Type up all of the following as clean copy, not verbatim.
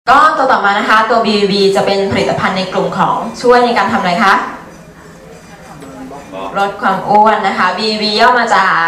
ก็ตัวต่อมานะคะตัว BBB จะเป็นผลิตภัณฑ์ในกลุ่มของช่วยในการทำอะไรคะลดความอ้วนนะคะ BBB ย่อมาจาก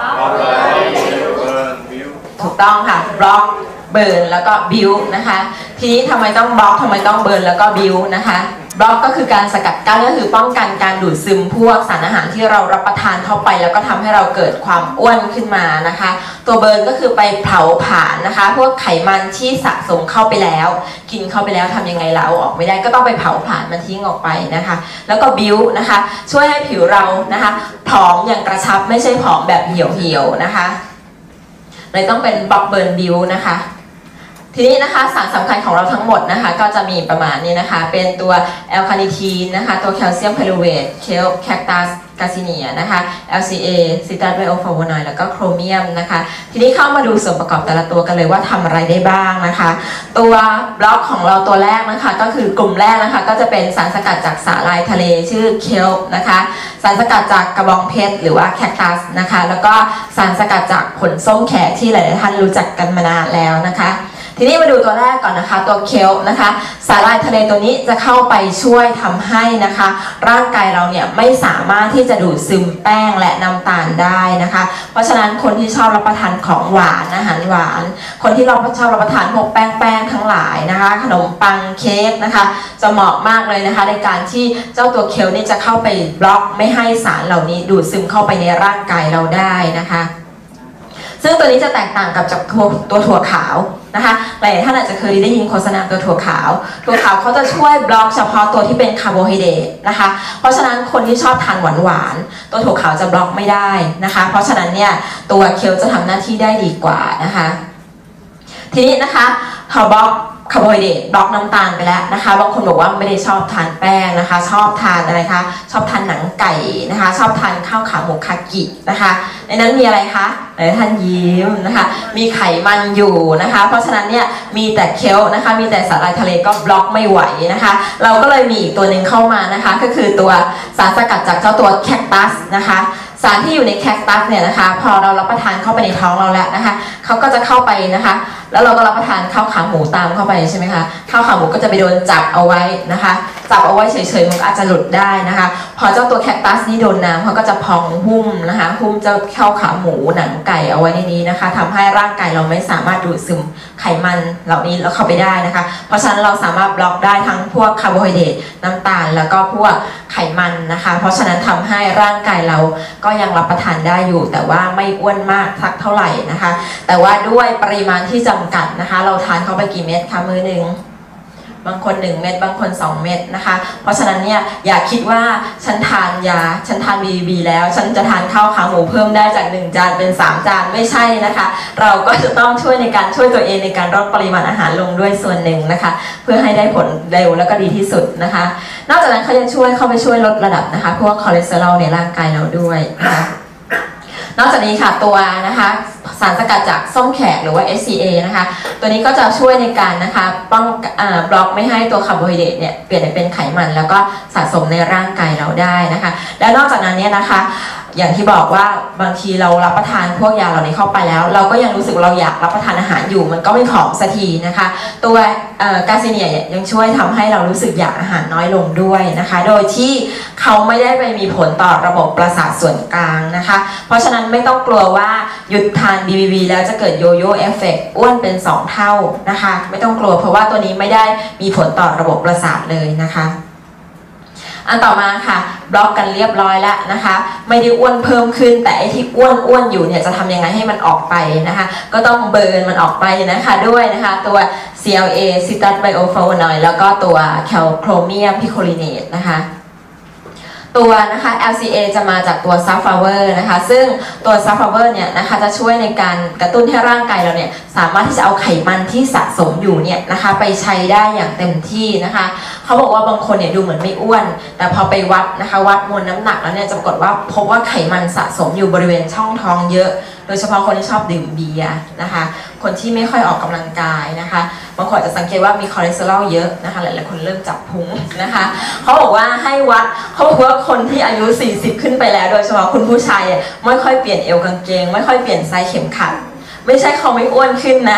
ถูกต้องค่ะบล็อกเบิร์นแล้วก็บิวนะคะทีนี้ทำไมต้องบล็อกทำไมต้องเบิร์นแล้วก็บิวนะคะบล็อกก็คือการสกัดกั้นก็คือป้องกันการดูดซึมพวกสารอาหารที่เรารับประทานเข้าไปแล้วก็ทำให้เราเกิดความอ้วนขึ้นมานะคะตัวเบิร์นก็คือไปเผาผลาญนะคะพวกไขมันที่สะสมเข้าไปแล้วกินเข้าไปแล้วทำยังไงเราออกไม่ได้ก็ต้องไปเผาผลาญมันทิ้งออกไปนะคะแล้วก็บิวนะคะช่วยให้ผิวเรานะคะผอมอย่างกระชับไม่ใช่ผอมแบบเหี่ยวๆนะคะเลยต้องเป็นบล็อกเบิร์นบิวนะคะทีนี้นะคะสารสำคัญของเราทั้งหมดนะคะก็จะมีประมาณนี้นะคะเป็นตัวแอลคาเนทีนนะคะตัวแคลเซียมไพรูเวทเคลแคคตัสกาซิเนียนะคะ LCA ซิตรัสไบโอฟลาโวนอยด์แล้วก็โครเมียมนะคะทีนี้เข้ามาดูส่วนประกอบแต่ละตัวกันเลยว่าทำอะไรได้บ้างนะคะตัวบล็อกของเราตัวแรกนะคะก็คือกลุ่มแรกนะคะก็จะเป็นสารสกัดจากสาหร่ายทะเลชื่อเคลนะคะสารสกัดจากกระบองเพชรหรือว่าแคคตัสนะคะแล้วก็สารสกัดจากผลส้มแขกที่หลายๆท่านรู้จักกันมานานแล้วนะคะทีนี้มาดูตัวแรกก่อนนะคะตัวเคลนะคะสาหร่ายทะเลตัวนี้จะเข้าไปช่วยทำให้นะคะร่างกายเราเนี่ยไม่สามารถที่จะดูดซึมแป้งและน้ำตาลได้นะคะเพราะฉะนั้นคนที่ชอบรับประทานของหวานอาหารหวานคนที่เราชอบรับประทานพวกแป้งทั้งหลายนะคะขนมปังเค้กนะคะจะเหมาะมากเลยนะคะในการที่เจ้าตัวเคลนี่จะเข้าไปบล็อกไม่ให้สารเหล่านี้ดูดซึมเข้าไปในร่างกายเราได้นะคะซึ่งตัวนี้จะแตกต่างกับจากตัวถั่วขาวนะคะหลายท่านอาจจะเคยได้ยินโฆษณาตัวถั่วขาวเขาจะช่วยบล็อกเฉพาะตัวที่เป็นคาร์โบไฮเดรตนะคะเพราะฉะนั้นคนที่ชอบทานหวานตัวถั่วขาวจะบล็อกไม่ได้นะคะเพราะฉะนั้นเนี่ยตัวเคลจะทำหน้าที่ได้ดีกว่านะคะทีนี้นะคะพอบล็อกคาร์โบไฮเดรตบล็อกน้ำตาลไปแล้วนะคะบางคนบอกว่าไม่ได้ชอบทานแป้งนะคะชอบทานอะไรคะชอบทานหนังไก่นะคะชอบทานข้าวขาหมูคากินะคะในนั้นมีอะไรคะหลายท่านยิ้มนะคะมีไขมันอยู่นะคะเพราะฉะนั้นเนี่ยมีแต่เคลนะคะมีแต่สาหร่ายทะเลก็บล็อกไม่ไหวนะคะเราก็เลยมีอีกตัวหนึ่งเข้ามานะคะก็คือตัวสารสกัดจากเจ้าตัวแคคตัสนะคะสารที่อยู่ในแคคตัสเนี่ยนะคะพอเรารับประทานเข้าไปในท้องเราแล้วนะคะเขาก็จะเข้าไปนะคะแล้วเราก็รับประทานข้าวขาหมูตามเข้าไปใช่ไหมคะข้าวขาหมูก็จะไปโดนจับเอาไว้นะคะจับเอาไว้เฉยๆมันอาจจะหลุดได้นะคะพอเจ้าตัวแคคตัสนี่โดนน้ำเขาก็จะพองหุ้มนะคะหุ้มเจ้าข้าวขาหมูหนังไก่เอาไว้ในนี้นะคะทำให้ร่างกายเราไม่สามารถดูดซึมไขมันเหล่านี้แล้วเข้าไปได้นะคะเพราะฉะนั้นเราสามารถบล็อกได้ทั้งพวกคาร์โบไฮเดรตน้ำตาลแล้วก็พวกไขมันนะคะเพราะฉะนั้นทำให้ร่างกายเราก็ยังรับประทานได้อยู่แต่ว่าไม่อ้วนมากสักเท่าไหร่นะคะแต่ว่าด้วยปริมาณที่จำกัดนะคะเราทานเข้าไปกี่เม็ดคะมื้อหนึ่งบางคน1 เม็ดบางคน2 เม็ดนะคะเพราะฉะนั้นเนี่ยอย่าคิดว่าฉันทาน BBB แล้วฉันจะทานข้าวขาหมูเพิ่มได้จาก1 จานเป็น3 จานไม่ใช่นะคะเราก็จะต้องช่วยในการช่วยตัวเองในการลดปริมาณอาหารลงด้วยส่วนหนึ่งนะคะเพื่อให้ได้ผลเร็วแล้วก็ดีที่สุดนะคะนอกจากนั้นเขายังเข้าไปช่วยลดระดับนะคะพวกคอเลสเตอรอลในร่างกายเราด้วยนะคะนอกจากนี้ค่ะตัวนะคะสารสกัดจากส้มแขกหรือว่า SCA นะคะตัวนี้ก็จะช่วยในการนะคะบล็อกไม่ให้ตัวคาร์โบไฮเดรตเนี่ยเปลี่ยนเป็นไขมันแล้วก็สะสมในร่างกายเราได้นะคะและนอกจากนั้นเนี่ยนะคะอย่างที่บอกว่าบางทีเรารับประทานพวกยาเหล่านี้เข้าไปแล้วเราก็ยังรู้สึกเราอยากรับประทานอาหารอยู่มันก็ไม่ผอมสักทีนะคะตัวกาซิเนียยังช่วยทำให้เรารู้สึกอยากอาหารน้อยลงด้วยนะคะโดยที่เขาไม่ได้ไปมีผลต่อระบบประสาทส่วนกลางนะคะเพราะฉะนั้นไม่ต้องกลัวว่าหยุดทาน BBB แล้วจะเกิดโยโย่เอฟเฟกต์อ้วนเป็น2 เท่านะคะไม่ต้องกลัวเพราะว่าตัวนี้ไม่ได้มีผลต่อระบบประสาทเลยนะคะอันต่อมาค่ะบล็อกกันเรียบร้อยแล้วนะคะไม่ได้อ้วนเพิ่มขึ้นแต่ไอที่อ้วนอยู่เนี่ยจะทำยังไงให้มันออกไปนะคะก็ต้องเบิร์นมันออกไปนะคะด้วยนะคะตัว CLA ซิตรัสไบโอฟลาโวนอยด์แล้วก็ตัวแคลโครเมียมพิโคลิเนตนะคะตัวนะคะ LCA จะมาจากตัวซัฟฟลาเวอร์นะคะซึ่งตัวซัฟฟลาเวอร์เนี่ยนะคะจะช่วยในการกระตุ้นให้ร่างกายเราเนี่ยสามารถที่จะเอาไขมันที่สะสมอยู่เนี่ยนะคะไปใช้ได้อย่างเต็มที่นะคะเขาบอกว่าบางคนเนี่ยดูเหมือนไม่อ้วนแต่พอไปวัดนะคะวัดมวลน้ำหนักแล้วเนี่ยจะปรากฏว่าพบว่าไขมันสะสมอยู่บริเวณช่องท้องเยอะโดยเฉพาะคนที่ชอบดื่มเบียร์นะคะคนที่ไม่ค่อยออกกำลังกายนะคะบางคนจะสังเกตว่ามีคอเลสเตอรอลเยอะนะคะหลายๆคนเริ่มจับพุงนะคะเขาบอกว่าให้วัดเขาบอกว่าคนที่อายุ40ขึ้นไปแล้วโดยเฉพาะคุณผู้ชายไม่ค่อยเปลี่ยนเอวกางเกงไม่ค่อยเปลี่ยนไซส์เข็มขัดไม่ใช่เขาไม่อ้วนขึ้นนะ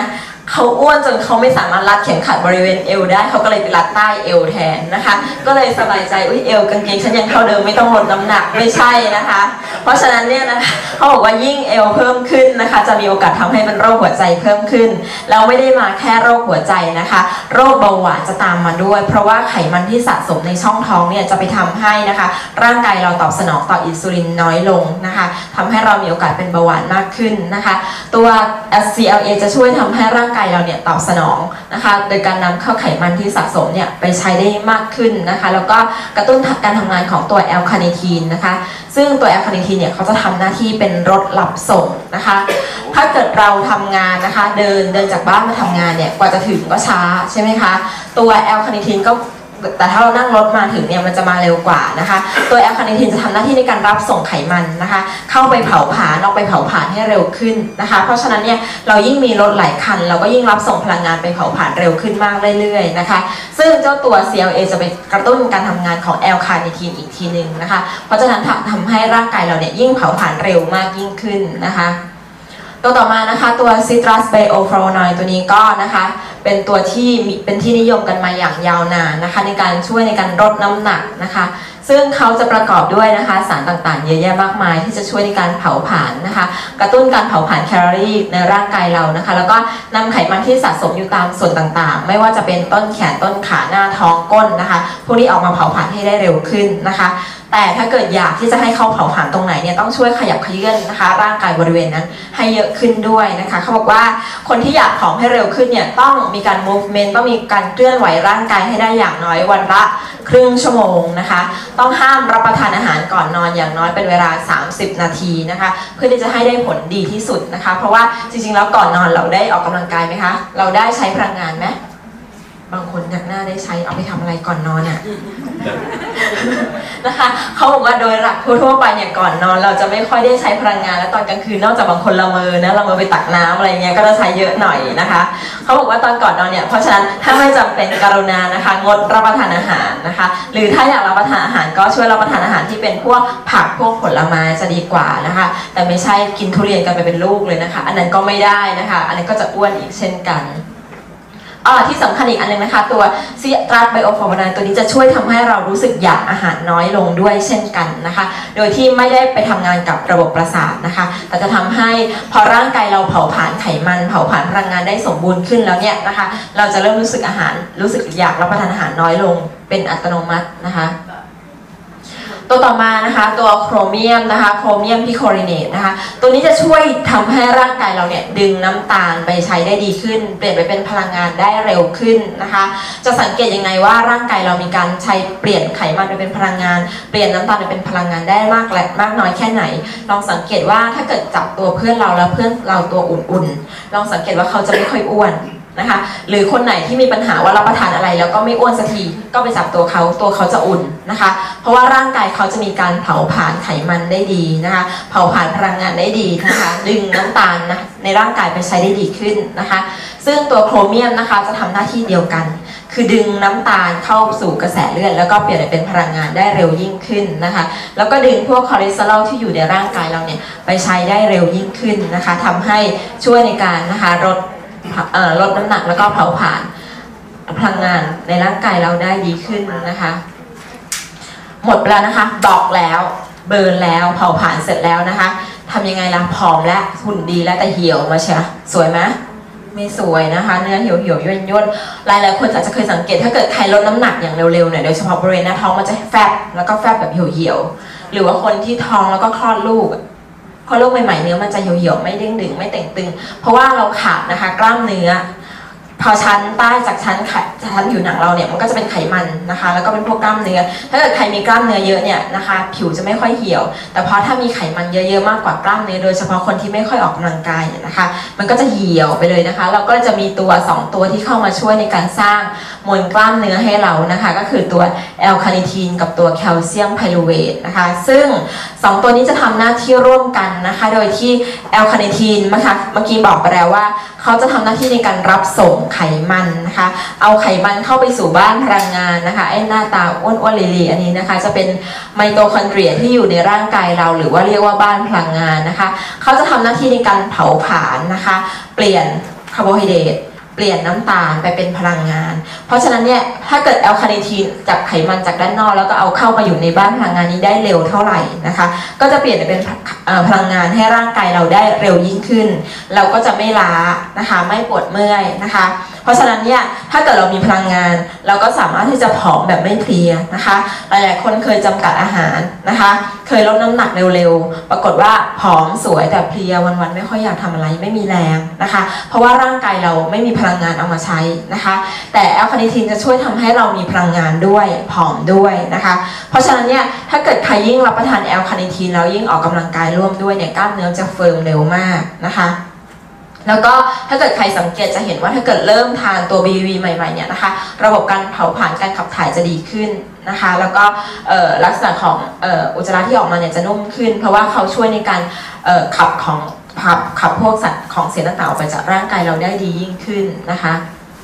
เขาอ้วนจนเขาไม่สามารถรัดเข็มขัดบริเวณเอวได้เขาก็เลยไปรัดใต้เอวแทนนะคะก็เลยสบายใจอุ้ยเอวกางเกงฉันยังเท่าเดิมไม่ต้องลดน้ำหนักไม่ใช่นะคะเพราะฉะนั้นเนี่ยนะคะเขาบอกว่ายิ่งเอวเพิ่มขึ้นนะคะจะมีโอกาสทำให้เป็นโรคหัวใจเพิ่มขึ้นแล้วไม่ได้มาแค่โรคหัวใจนะคะโรคเบาหวานจะตามมาด้วยเพราะว่าไขมันที่สะสมในช่องท้องเนี่ยจะไปทำให้นะคะร่างกายเราตอบสนองต่ออินซูลินน้อยลงนะคะทำให้เรามีโอกาสเป็นเบาหวานมากขึ้นนะคะตัว CLA จะช่วยทำให้ร่างกายเราเนี่ยตอบสนองนะคะโดยการนำเข้าไขมันที่สะสมเนี่ยไปใช้ได้มากขึ้นนะคะแล้วก็กระตุ้นการทำงานของตัวแอลคาเนทีนนะคะซึ่งตัวแอลคาเนทีนเนี่ยเขาจะทำหน้าที่เป็นรถรับส่งนะคะถ้าเกิดเราทำงานนะคะเดินจากบ้านมาทำงานเนี่ยกว่าจะถึงก็ช้าใช่ไหมคะตัวแอลคาเนทีนก็แต่ถ้าเรานั่งรถมาถึงเนี่ยมันจะมาเร็วกว่านะคะตัวแอลคาเนทีนจะทำหน้าที่ในการรับส่งไขมันนะคะเข้าไปเผาผลาญออกไปเผาผลาญให้เร็วขึ้นนะคะเพราะฉะนั้นเนี่ยเรายิ่งมีรถหลายคันเราก็ยิ่งรับส่งพลังงานไปเผาผลาญเร็วขึ้นมากเรื่อยๆนะคะซึ่งเจ้าตัว CLA จะไปกระตุ้นการทำงานของแอลคาเนทีนอีกทีนึงนะคะเพราะฉะนั้นทำให้ร่างกายเราเนี่ยยิ่งเผาผลาญเร็วมากยิ่งขึ้นนะคะตัวต่อมานะคะตัว Citrus Bioflavonoid ตัวนี้ก็นะคะเป็นตัวที่เป็นที่นิยมกันมาอย่างยาวนานนะคะในการช่วยในการลดน้ำหนักนะคะซึ่งเขาจะประกอบด้วยนะคะสารต่างๆเยอะแยะมากมายที่จะช่วยในการเผาผลาญนะคะกระตุ้นการเผาผลาญแคลอรี่ในร่างกายเรานะคะแล้วก็นำไขมันที่สะสมอยู่ตามส่วนต่างๆไม่ว่าจะเป็นต้นแขนต้นขาหน้าท้องก้นนะคะพวกนี้ออกมาเผาผลาญให้ได้เร็วขึ้นนะคะแต่ถ้าเกิดอยากที่จะให้เขาเผาผลาญตรงไหนเนี่ยต้องช่วยขยับเขยื้อนนะคะร่างกายบริเวณนั้นให้เยอะขึ้นด้วยนะคะเขาบอกว่าคนที่อยากผอมให้เร็วขึ้นเนี่ยต้องมีการ movement ต้องมีการเคลื่อนไหวร่างกายให้ได้อย่างน้อยวันละครึ่งชั่วโมงนะคะต้องห้ามรับประทานอาหารก่อนนอนอย่างน้อยเป็นเวลา30 นาทีนะคะเพื่อที่จะให้ได้ผลดีที่สุดนะคะเพราะว่าจริงๆแล้วก่อนนอนเราได้ออกกำลังกายไหมคะเราได้ใช้พลังงานไหมบางคนหน้าได้ใช้เอาไปทำอะไรก่อนนอนอ่ะ นะคะเขาบอกว่าโดยหลักทั่วไปเนี่ยก่อนนอนเราจะไม่ค่อยได้ใช้พลังงานและตอนกลางคืนนอกจากบางคนละเมอนะละเมอไปตักน้ำอะไรเงี้ยก็จะใช้เยอะหน่อยนะคะเขาบอกว่าตอนก่อนนอนเนี่ยเพราะฉะนั้นถ้าไม่จำเป็นกรุณานะคะงดรับประทานอาหารนะคะหรือถ้าอยากรับประทานอาหารก็ช่วยรับประทานอาหารที่เป็นพวกผักพวกผลไม้จะดีกว่านะคะแต่ไม่ใช่กินทุเรียนกันไปเป็นลูกเลยนะคะอันนั้นก็ไม่ได้นะคะอันนั้นก็จะอ้วนอีกเช่นกันที่สำคัญอีกอันนึงนะคะตัวซีตรัสไบโอฟลาโวนอยด์ตัวนี้จะช่วยทำให้เรารู้สึกอยากอาหารน้อยลงด้วยเช่นกันนะคะโดยที่ไม่ได้ไปทำงานกับระบบประสาทนะคะแต่จะทำให้พอร่างกายเราเผาผลาญไขมันเผาผลาญพลังงานได้สมบูรณ์ขึ้นแล้วเนี่ยนะคะเราจะเริ่มรู้สึกอยากรับประทานอาหารน้อยลงเป็นอัตโนมัตินะคะตัวต่อมานะคะตัวโครเมียมนะคะโครเมียมพิโคลิเนตนะคะตัวนี้จะช่วยทำให้ร่างกายเราเนี่ยดึงน้ำตาลไปใช้ได้ดีขึ้นเปลี่ยนไปเป็นพลังงานได้เร็วขึ้นนะคะจะสังเกตยังไงว่าร่างกายเรามีการใช้เปลี่ยนไขมันไปเป็นพลังงานเปลี่ยนน้ำตาลไปเป็นพลังงานได้มากน้อยแค่ไหนลองสังเกตว่าถ้าเกิดจับตัวเพื่อนเราแล้วเพื่อนเราตัวอุ่นๆลองสังเกตว่าเขาจะไม่ค่อยอ้วนนะคะหรือคนไหนที่มีปัญหาว่ารับประทานอะไรแล้วก็ไม่อ้วนสักทีก็ไปจับตัวเขาจะอุ่นนะคะเพราะว่าร่างกายเขาจะมีการเผาผลาญไขมันได้ดีนะคะเผาผลาญพลังงานได้ดีนะคะดึงน้ำตาลนะในร่างกายไปใช้ได้ดีขึ้นนะคะซึ่งตัวโครเมียมนะคะจะทำหน้าที่เดียวกันคือดึงน้ำตาลเข้าสู่กระแสเลือดแล้วก็เปลี่ยนเป็นพลังงานได้เร็วยิ่งขึ้นนะคะแล้วก็ดึงพวกคอเลสเตอรอลที่อยู่ในร่างกายเราเนี่ยไปใช้ได้เร็วยิ่งขึ้นนะคะทำให้ช่วยในการนะคะลดน้ำหนักแล้วก็เผาผลาญพลังงานในร่างกายเราได้ดีขึ้นนะคะหมดไปแล้วนะคะบล็อกแล้วเบิร์นแล้วเผาผลาญเสร็จแล้วนะคะทำยังไงล่ะผอมและหุ่นดีแล้วแต่เหี่ยวมาเชียสวยไหมไม่สวยนะคะเนื้อเหี่ยวย่นหลายคนอาจจะเคยสังเกตถ้าเกิดใครลดน้ำหนักอย่างเร็วๆเนี่ยโดยเฉพาะบริเวณหน้าท้องมันจะแฟบแล้วก็แฟบแบบเหี่ยวหรือว่าคนที่ท้องแล้วก็คลอดลูกพอโรคใหม่ๆเนื้อมันจะเหี่ยวๆไม่เด้งดึงไม่เต่งตึงเพราะว่าเราขาดนะคะกล้ามเนื้อพอชั้นใต้จากชั้นผิวหนังเราเนี่ยมันก็จะเป็นไขมันนะคะแล้วก็เป็นพวกกล้ามเนื้อถ้าเกิดใครมีกล้ามเนื้อเยอะเนี่ยนะคะผิวจะไม่ค่อยเหี่ยวแต่พอถ้ามีไขมันเยอะๆมากกว่ากล้ามเนื้อโดยเฉพาะคนที่ไม่ค่อยออกกำลังกายเนี่ยนะคะมันก็จะเหี่ยวไปเลยนะคะเราก็จะมีตัว2ตัวที่เข้ามาช่วยในการสร้างมวลกล้ามเนื้อให้เรานะคะก็คือตัวแอลคาเนทีนกับตัวแคลเซียมไพรูเวทนะคะซึ่ง2ตัวนี้จะทำหน้าที่ร่วมกันนะคะโดยที่แอลคาเนทีนนะคะเมื่อกี้บอกไปแล้วว่าเขาจะทำหน้าที่ในการรับส่งไขมันนะคะเอาไขมันเข้าไปสู่บ้านพลังงานนะคะไอ้หน้าตาอ้วนๆลีๆอันนี้นะคะจะเป็นไมโตคอนเดรียที่อยู่ในร่างกายเราหรือว่าเรียกว่าบ้านพลังงานนะคะเขาจะทำหน้าที่ในการเผาผลาญนะคะเปลี่ยนคาร์โบไฮเดรตปลี่ยนน้ำตาลไปเป็นพลังงานเพราะฉะนั้นเนี่ยถ้าเกิดแอลคาเนทีนจากไขมันจากด้านนอกแล้วก็เอาเข้ามาอยู่ในบ้านพลังงานนี้ได้เร็วเท่าไหร่นะคะก็จะเปลี่ยนเป็นพลังงานให้ร่างกายเราได้เร็วยิ่งขึ้นเราก็จะไม่ล้านะคะไม่ปวดเมื่อยนะคะเพราะฉะนั้นเนี่ยถ้าเกิดเรามีพลังงานเราก็สามารถที่จะผอมแบบไม่เพลียนะคะหลายๆคนเคยจำกัดอาหารนะคะเคยลดน้ำหนักเร็วๆปรากฏว่าผอมสวยแต่เพลียวันๆไม่ค่อยอยากทำอะไรไม่มีแรงนะคะเพราะว่าร่างกายเราไม่มีพลังงานเอามาใช้นะคะแต่แอลคาเนทีนจะช่วยทำให้เรามีพลังงานด้วยผอมด้วยนะคะเพราะฉะนั้นเนี่ยถ้าเกิดใครยิ่งรับประทานแอลคาเนทีนแล้วยิ่งออกกำลังกายร่วมด้วยเนี่ยกล้ามเนื้อจะเฟิร์มเร็วมากนะคะแล้วก็ถ้าเกิดใครสังเกตจะเห็นว่าถ้าเกิดเริ่มทานตัว BV ใหม่ๆเนี่ยนะคะระบบการเผาผลาญการขับถ่ายจะดีขึ้นนะคะแล้วก็ลักษณะของอุจจาระที่ออกมาเนี่ยจะนุ่มขึ้นเพราะว่าเขาช่วยในการขับพวกสัตว์ของเสียต่างๆออกไปจากร่างกายเราได้ดียิ่งขึ้นนะคะ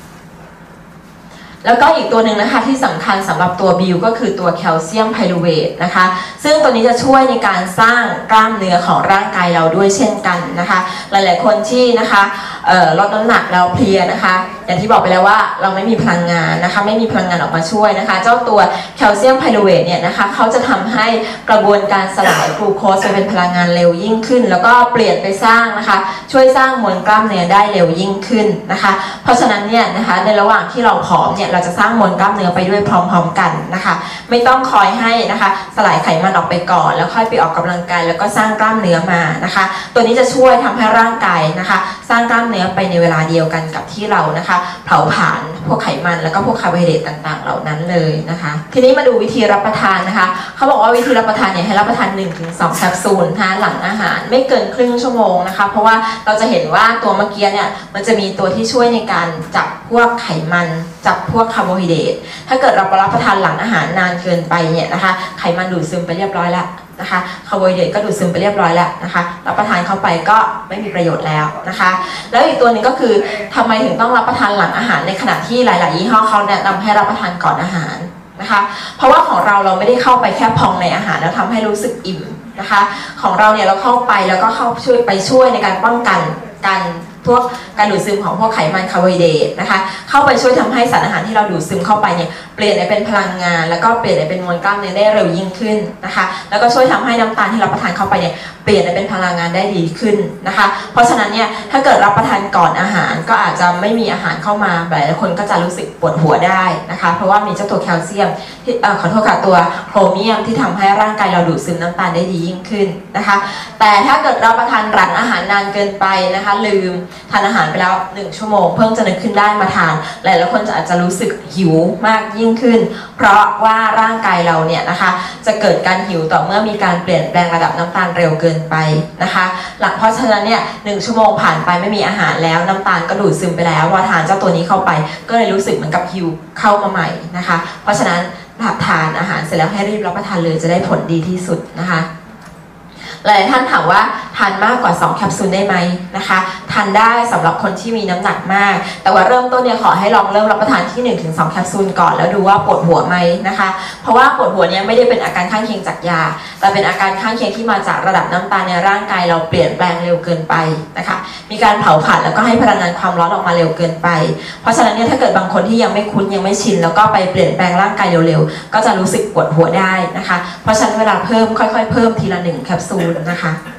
แล้วก็อีกตัวหนึ่งนะคะที่สำคัญสำหรับตัวบิวก็คือตัวแคลเซียมไพรูเวทนะคะซึ่งตัวนี้จะช่วยในการสร้างกล้ามเนื้อของร่างกายเราด้วยเช่นกันนะคะหลายๆคนที่นะคะลดน้ำหนักแล้วเพลียนะคะอย่างที่บอกไปแล้วว่าเราไม่มีพลังงานนะคะไม่มีพลังงานออกมาช่วยนะคะเจ้าตัวแคลเซียมไพรูเวทเนี่ยนะคะเขาจะทำให้กระบวนการสลายกลูโคสไปเป็นพลังงานเร็วยิ่งขึ้นแล้วก็เปลี่ยนไปสร้างนะคะช่วยสร้างมวลกล้ามเนื้อได้เร็วยิ่งขึ้นนะคะเพราะฉะนั้นเนี่ยนะคะในระหว่างที่เราผอมเนี่ยเราจะสร้างมวลกล้ามเนื้อไปด้วยพร้อมๆกันนะคะไม่ต้องคอยให้นะคะสลายไขมันออกไปก่อนแล้วค่อยไปออกกำลังกายแล้วก็สร้างกล้ามเนื้อมานะคะตัวนี้จะช่วยทำให้ร่างกายนะคะสร้างกล้ามเนื้อไปในเวลาเดียวกันกับที่เรานะคะเผาผลาญพวกไขมันแล้วก็พวกคาร์โบไฮเดรตต่างๆเหล่านั้นเลยนะคะทีนี้มาดูวิธีรับประทานนะคะเขาบอกว่าวิธีรับประทานเนี่ยให้รับประทาน 1-2 แคปซูลนะคะหลังอาหารไม่เกินครึ่งชั่วโมงนะคะเพราะว่าเราจะเห็นว่าตัวเมื่อกี้เนี่ยมันจะมีตัวที่ช่วยในการจับพวกไขมันจับพวกคาร์โบไฮเดรตถ้าเกิดเรารับประทานหลังอาหารนานเกินไปเนี่ยนะคะไขมันดูดซึมไปเรียบร้อยแล้วนะคะคาร์โบไฮเดรตก็ดูดซึมไปเรียบร้อยแล้วนะคะรับประทานเข้าไปก็ไม่มีประโยชน์แล้วนะคะแล้วอีกตัวนึงก็คือทำไมถึงต้องรับประทานหลังอาหารในขณะที่หลายๆยี่ห้อเขาแนะนำให้รับประทานก่อนอาหารนะคะเพราะว่าของเราไม่ได้เข้าไปแค่พองในอาหารแล้วทำให้รู้สึกอิ่มนะคะของเราเนี่ยเราเข้าไปแล้วก็เข้าช่วยในการป้องกันพวกการดูดซึมของพวกไขมันคาร์โบไฮเดรตนะคะเข้าไปช่วยทำให้สารอาหารที่เราดูดซึมเข้าไปเนี่ยเปลี่ยนเป็นพลังงานแล้วก็เปลี่ยนเป็นมวลกล้ามเนื้อได้เร็วยิ่งขึ้นนะคะแล้วก็ช่วยทำให้น้ำตาลที่เรารับประทานเข้าไปเนี่ยเปลี่ยนเป็นพลังงานได้ดีขึ้นนะคะเพราะฉะนั้นเนี่ยถ้าเกิดรับประทานก่อนอาหารก็อาจจะไม่มีอาหารเข้ามาหลายคนก็จะรู้สึกปวดหัวได้นะคะเพราะว่ามีเจ้าตัวแคลเซียมที่ขอโทษค่ะตัวโครเมียมที่ทำให้ร่างกายเราดูดซึมน้ำตาลได้ดียิ่งขึ้นนะคะแต่ถ้าเกิดรับประทานหลังอาหารนานเกินไปนะคะลืมทานอาหารไปแล้ว1 ชั่วโมงเพิ่งจะนึกขึ้นได้มาทานหลายคนอาจจะรู้สึกหิวมากยิ่งขึ้นเพราะว่าร่างกายเราเนี่ยนะคะจะเกิดการหิวต่อเมื่อมีการเปลี่ยนแปลงระดับน้ำตาลเร็วเกินไปนะคะเพราะฉะนั้นเนี่ย1 ชั่วโมงผ่านไปไม่มีอาหารแล้วน้ำตาลก็ดูดซึมไปแล้วพอทานเจ้าตัวนี้เข้าไปก็เลยรู้สึกเหมือนกับหิวเข้ามาใหม่นะคะเพราะฉะนั้นทานอาหารเสร็จแล้วให้รีบรับประทานเลยจะได้ผลดีที่สุดนะคะหลายท่านถามว่าทานมากกว่า2 แคปซูลได้ไหมนะคะทานได้สำหรับคนที่มีน้ำหนักมากแต่ว่าเริ่มต้นเนี่ยขอให้ลองเริ่มรับประทานที่ 1-2 แคปซูลก่อนแล้วดูว่าปวดหัวไหมนะคะเพราะว่าปวดหัวเนี่ยไม่ได้เป็นอาการข้างเคียงจากยาแต่เป็นอาการข้างเคียงที่มาจากระดับน้ำตาลในร่างกายเราเปลี่ยนแปลงเร็วเกินไปนะคะมีการเผาผลาญแล้วก็ให้พลังงานความร้อนออกมาเร็วเกินไปเพราะฉะนั้นเนี่ยถ้าเกิดบางคนที่ยังไม่คุ้นยังไม่ชินแล้วก็ไปเปลี่ยนแปลงร่างกายเร็วๆก็จะรู้สึกปวดหัวได้นะคะเพราะฉะนั้นเวลาเพิ่มค่อยๆเพิ่มทีละ1 แคปซูลนะคะ